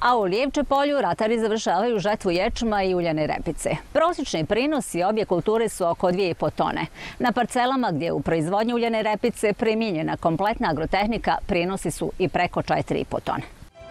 A u Lijevče polju ratari završavaju žetvu ječma i uljane repice. Prosječni prinosi obje kulture su oko 2,5 tone. Na parcelama gdje je u proizvodnji uljane repice primijenjena kompletna agrotehnika, prinosi su i preko 4,5 tone.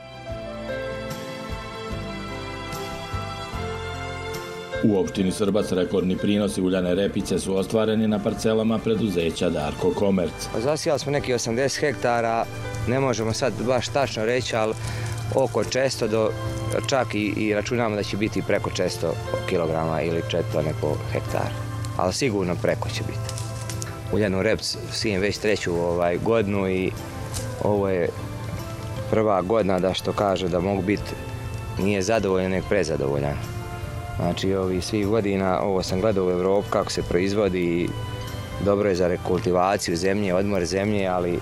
U opštini Srbac rekordni prinosi uljane repice su ostvareni na parcelama preduzeća Darko Komerc. Zasijali smo neki 80 hektara, ne možemo sad baš tačno reći, ali oko 400 do čak i računamo da će biti preko 400 kilograma ili 4 tone po hektar, ali sigurno preko će biti. Uljanu repicu sijem već treću godinu i ovo je prva godina da što kaže da mogu biti nije zadovoljan, nego prezadovoljan. Znači, ovih svih godina, ovo sam gledao u Evropu kako se proizvodi, dobro je za rekultivaciju zemlje, odmor zemlje, ali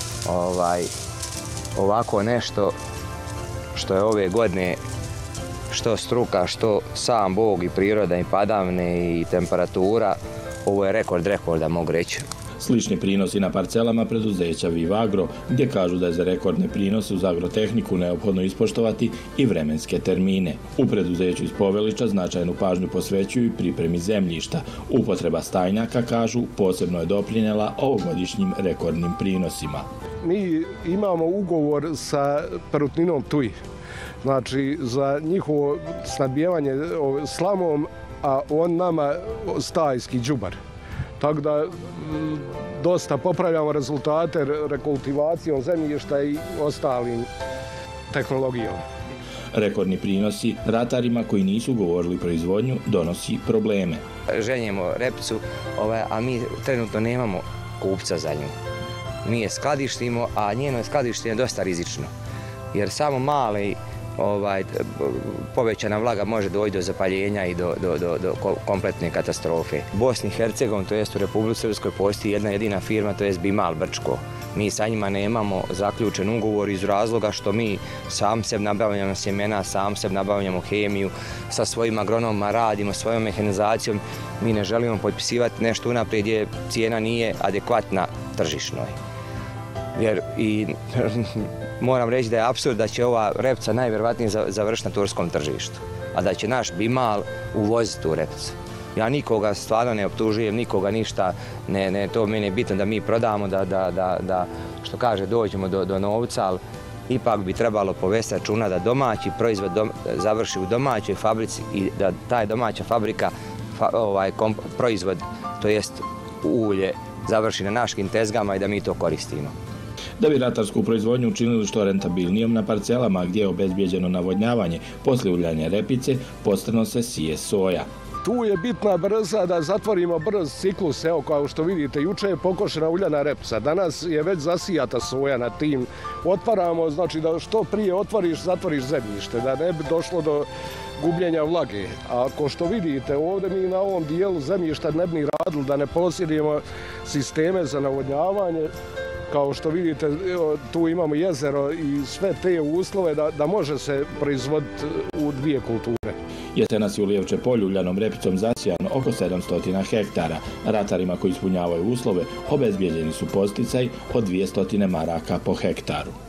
ovako nešto što je ove godine, što struka, što sam Bog i priroda i padavne i temperatura, ovo je rekorda, mogu reći. Slični prinosi na parcelama preduzeća Vivagro, gdje kažu da je za rekordne prinose uz agrotehniku neophodno ispoštovati i vremenske termine. U preduzeću iz Povelića značajnu pažnju posvećuju i pripremi zemljišta. Upotreba stajnjaka, kažu, posebno je doprinijela ovogodišnjim rekordnim prinosima. Mi imamo ugovor sa Perutninom Tuj, znači za njihovo snabdijevanje slamom, a on nama stajski đubar. Tako da dosta popravljamo rezultate rekultivacijom zemljišta i ostalim tehnologijama. Rekordni prinosi ratarima koji nisu ugovorili proizvodnju donosi probleme. Ženjemo repicu, a mi trenutno nemamo kupca za nju. Mi je skladištimo, a njeno skladištenje je dosta rizično. Jer samo mali povećana vlaga može doći do zapaljenja i do kompletne katastrofe. U Bosni i Hercegovini, to jest u Republici Srpskoj, postoji jedna jedina firma, to jest Bimal Brčko. Mi sa njima nemamo zaključen ugovor iz razloga što mi sam sebi nabavljamo sjemena, sam sebi nabavljamo hemiju, sa svojim agronomima radimo, svojom mehanizacijom. Mi ne želimo potpisivati nešto unaprijed gdje cijena nije adekvatna tržišnoj. Jer i moram reći da je apsurd da će ova repica najvjerovatnije završiti na turskom tržištu, a da će naš Bimal uvoziti tu repicu. Ja nikoga stvarno ne optužujem, nikoga ništa, to meni je bitno da mi prodamo, da što kaže dođemo do novca, ali ipak bi trebalo povesti računa da domaći proizvod završi u domaćoj fabrici i da taj domaća fabrika proizvod, to jest ulje, završi na našim tezgama i da mi to koristimo. Da bi ratarsku proizvodnju učinili što rentabilnijom na parcelama gdje je obezbijeđeno navodnjavanje, poslije uljane repice postano se sije soja. Tu je bitna brza da zatvorimo brz ciklus, evo kao što vidite, juče je pokošena uljana repica, danas je već zasijata soja na tim. Otvaramo, znači da što prije otvoriš, zatvoriš zemljište, da ne bi došlo do gubljenja vlage. A ako što vidite, ovdje mi na ovom dijelu zemljišta ne bi ni radili da ne posjedujemo sisteme za navodnjavanje. Kao što vidite, tu imamo jezero i sve te uslove da može se proizvoditi u dvije kulture. Jesenas je u Lijevče polju uljanom repicom zasijano oko 700 hektara. Ratarima koji ispunjavaju uslove obezbijeđeni su podsticaj od 200 maraka po hektaru.